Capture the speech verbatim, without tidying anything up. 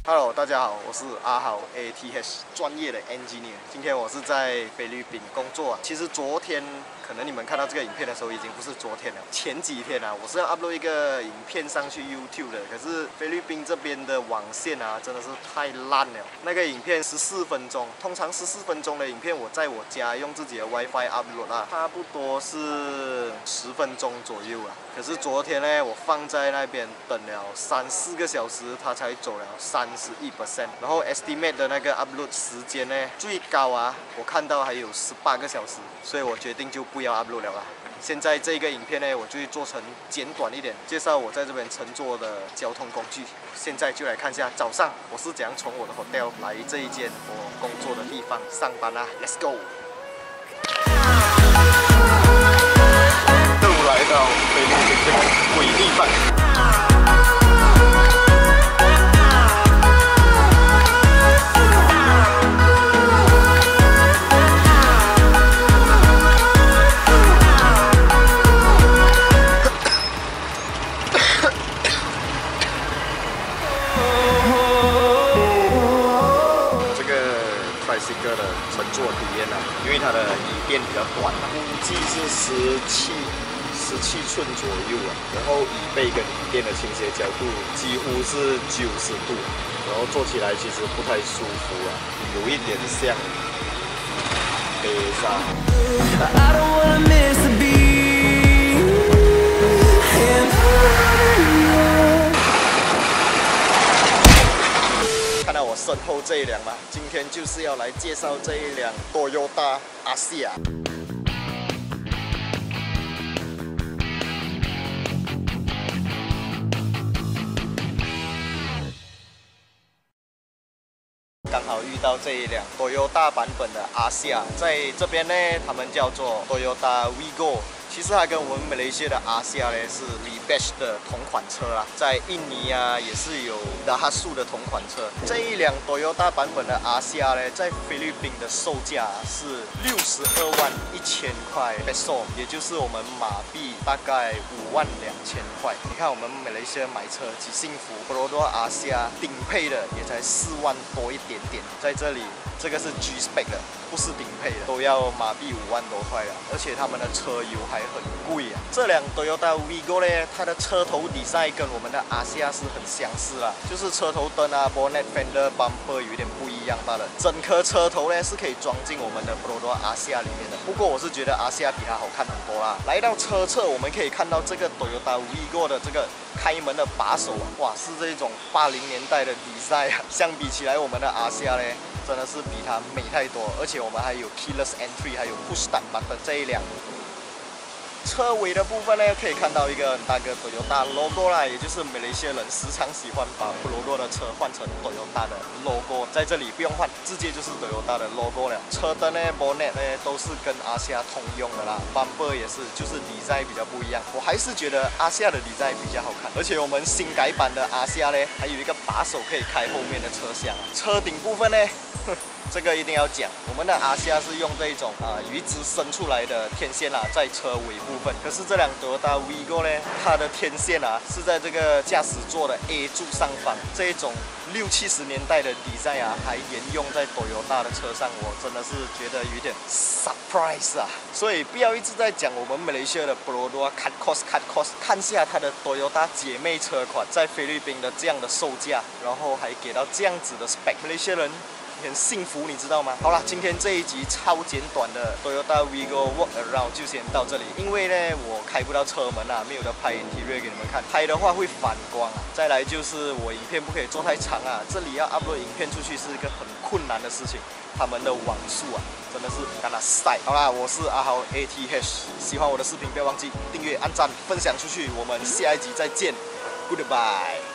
Hello， 大家好，我是阿豪 A T H 专业的 engineer。今天我是在菲律宾工作啊。其实昨天可能你们看到这个影片的时候，已经不是昨天了，前几天啊，我是要 upload 一个影片上去 YouTube 的。可是菲律宾这边的网线啊，真的是太烂了。那个影片十四分钟，通常十四分钟的影片，我在我家用自己的 WiFi upload 啊，差不多是十分钟左右啊。可是昨天呢，我放在那边等了三四个小时，它才走了三十一 percent。然后 estimate 的那个 upload 时间呢，最高啊，我看到还有十八个小时，所以我决定就不要 upload 了啦。现在这个影片呢，我就做成简短一点，介绍我在这边乘坐的交通工具。现在就来看一下早上我是怎样从我的 hotel 来这一间我工作的地方上班啊 ，Let's go！ 又来到菲律宾这个鬼地方。这个的乘坐体验啊，因为它的椅垫比较短，估计是十七、十七寸左右啊。然后椅背跟椅垫的倾斜角度几乎是九十度，然后坐起来其实不太舒服啊，有一点像飞沙。看到我身后这一辆吗？今天就是要来介绍这一辆 Toyota Asea。刚好遇到这一辆 Toyota 版本的 Asea， 在这边呢，他们叫做 Toyota Vigo。其实它跟我们马来西亚的 Asea 呢是 Rebatch 的同款车啦，在印尼啊也是有 Daihatsu 的同款车。这一辆 Toyota 版本的 Asea 呢，在菲律宾的售价是六十二万一千块 peso， 也就是我们马币大概五万两千块。你看我们马来西亚买车几幸福 ，Perodua Asea 顶配的也才四万多一点点，在这里这个是 G spec 的，不是顶配的，都要马币五万多块了，而且他们的车油还很贵啊。这辆 Toyota Vigo 呢，它的车头 design 跟我们的 Asea 是很相似啦，就是车头灯啊、bonnet、fender、bumper 有一点不一样罢了。整颗车头呢是可以装进我们的 Perodua Asea 里面的，不过我是觉得 Asea 比它好看很多啦。来到车侧，我们可以看到这个 Toyota Vigo 的这个开门的把手啊，哇，是这种八零年代的 design 啊。相比起来，我们的 Asea 呢，真的是比它美太多，而且我们还有 keyless entry， 还有 push start button 这一辆。车尾的部分呢，可以看到一个很大个 Toyota logo 啦，也就是马来西亚人时常喜欢把 Perodua 的车换成 Toyota 的 logo， 在这里不用换，直接就是 Toyota 的 logo 了。车灯呢 bonnet 呢都是跟 Asea 通用的啦 ，bumper 也是，就是 design 比较不一样。我还是觉得 Asea 的 design 比较好看，而且我们新改版的 Asea 呢，还有一个把手可以开后面的车厢。车顶部分呢，这个一定要讲，我们的 Asea 是用这种啊、呃、鱼直伸出来的天线啊，在车尾部分。可是这辆 Toyota Vigo 呢，它的天线啊是在这个驾驶座的 A 柱上方，这一种六七十年代的 design 啊，还沿用在 Toyota 的车上，我真的是觉得有点 surprise 啊。所以不要一直在讲我们马来西亚的 Perodua cut cost cut cost， 看下它的 Toyota 姐妹车款在菲律宾的这样的售价，然后还给到这样子的 spec， 马来西亚人很幸福，你知道吗？好了，今天这一集超简短的 Toyota Vigo Walk Around 就先到这里。因为呢，我开不到车门啊，没有得拍 interior 给你们看，拍的话会反光啊。再来就是我影片不可以做太长啊，这里要 upload 影片出去是一个很困难的事情，他们的网速啊真的是干它晒。好啦，我是阿豪 A T H， 喜欢我的视频不要忘记订阅、按赞、分享出去，我们下一集再见 ，Goodbye。